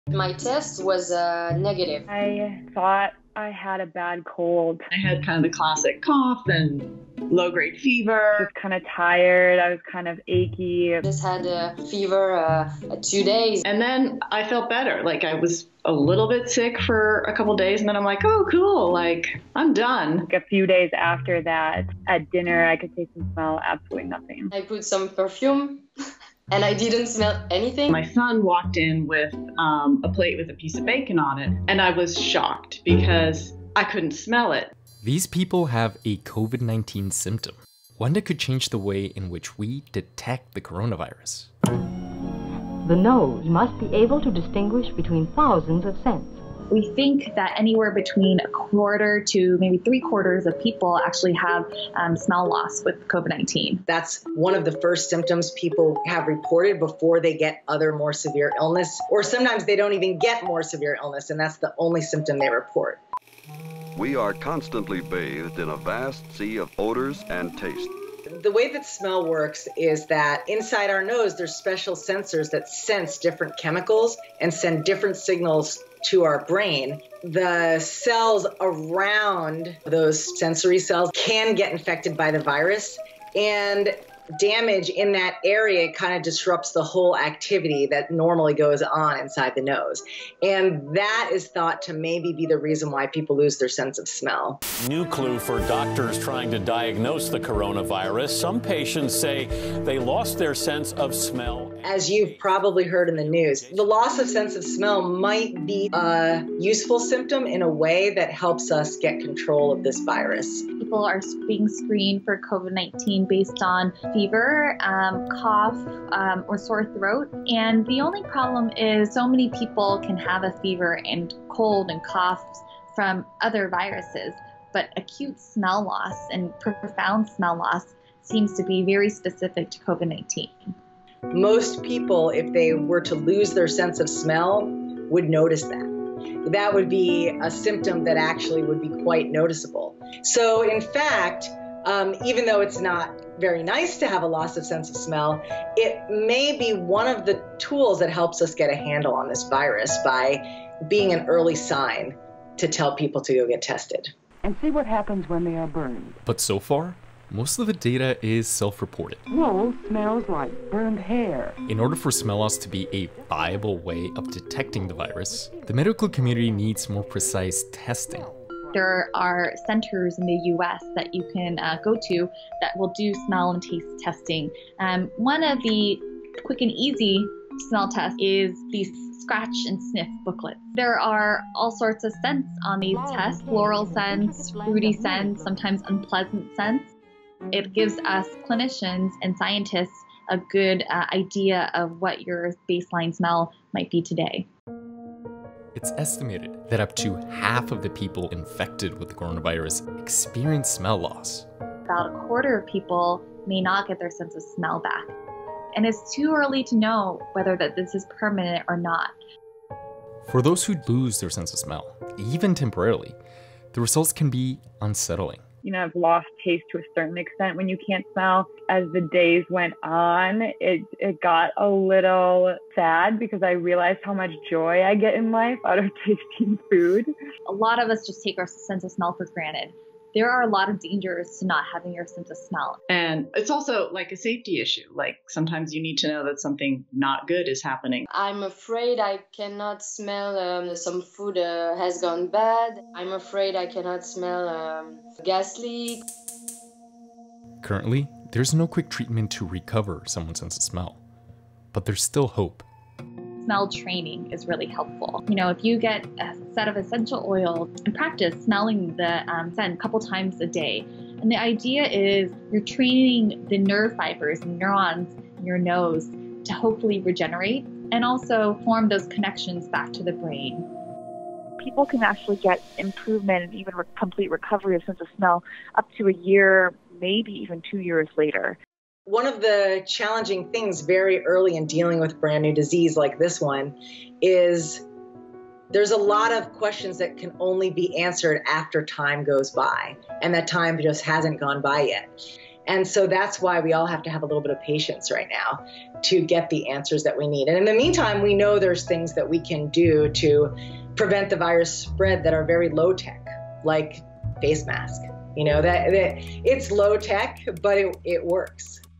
My test was negative. I thought I had a bad cold. I had kind of the classic cough and low-grade fever. Just kind of tired. I was kind of achy. Just had a fever 2 days. And then I felt better. Like I was a little bit sick for a couple days, and then I'm like, oh, cool. Like I'm done. A few days after that, at dinner, I could taste and smell absolutely nothing. I put some perfume. And I didn't smell anything. My son walked in with a plate with a piece of bacon on it, and I was shocked because I couldn't smell it. These people have a COVID-19 symptom, one that could change the way in which we detect the coronavirus. The nose must be able to distinguish between thousands of scents. We think that anywhere between a quarter to maybe 3/4 of people actually have smell loss with COVID-19. That's one of the first symptoms people have reported before they get other more severe illness, or sometimes they don't even get more severe illness, and that's the only symptom they report. We are constantly bathed in a vast sea of odors and taste. The way that smell works is that inside our nose, there's special sensors that sense different chemicals and send different signals to our brain. The cells around those sensory cells can get infected by the virus, and damage in that area kind of disrupts the whole activity that normally goes on inside the nose. And that is thought to maybe be the reason why people lose their sense of smell. New clue for doctors trying to diagnose the coronavirus. Some patients say they lost their sense of smell. As you've probably heard in the news, the loss of sense of smell might be a useful symptom in a way that helps us get control of this virus. People are being screened for COVID-19 based on fever, cough, or sore throat. And the only problem is so many people can have a fever and cold and coughs from other viruses, but acute smell loss and profound smell loss seems to be very specific to COVID-19. Most people, if they were to lose their sense of smell, would notice that. That would be a symptom that actually would be quite noticeable. So in fact, even though it's not very nice to have a loss of sense of smell, it may be one of the tools that helps us get a handle on this virus by being an early sign to tell people to go get tested. And see what happens when they are burned. But so far, most of the data is self-reported. Wool smells like burned hair. In order for smell loss to be a viable way of detecting the virus, the medical community needs more precise testing. There are centers in the US that you can go to that will do smell and taste testing. One of the quick and easy smell tests is these scratch and sniff booklets. There are all sorts of scents on these tests, floral scents, fruity scents, sometimes unpleasant scents. It gives us clinicians and scientists a good idea of what your baseline smell might be today. It's estimated that up to half of the people infected with the coronavirus experience smell loss. About a quarter of people may not get their sense of smell back. And it's too early to know whether that this is permanent or not. For those who lose their sense of smell, even temporarily, the results can be unsettling. You know, I've lost taste to a certain extent when you can't smell. As the days went on, it got a little sad because I realized how much joy I get in life out of tasting food. A lot of us just take our sense of smell for granted. There are a lot of dangers to not having your sense of smell. And it's also like a safety issue. Like sometimes you need to know that something not good is happening. I'm afraid I cannot smell some food has gone bad. I'm afraid I cannot smell gas leak. Currently, there's no quick treatment to recover someone's sense of smell, but there's still hope. Smell training is really helpful. You know, if you get a set of essential oil and practice smelling the scent a couple times a day, and the idea is you're training the nerve fibers and neurons in your nose to hopefully regenerate and also form those connections back to the brain. People can actually get improvement and even complete recovery of sense of smell up to a year, maybe even 2 years later. One of the challenging things very early in dealing with a brand new disease like this one is there's a lot of questions that can only be answered after time goes by, and that time just hasn't gone by yet. And so that's why we all have to have a little bit of patience right now to get the answers that we need. And in the meantime, we know there's things that we can do to prevent the virus spread that are very low tech, like face mask. You know, that it's low tech, but it works.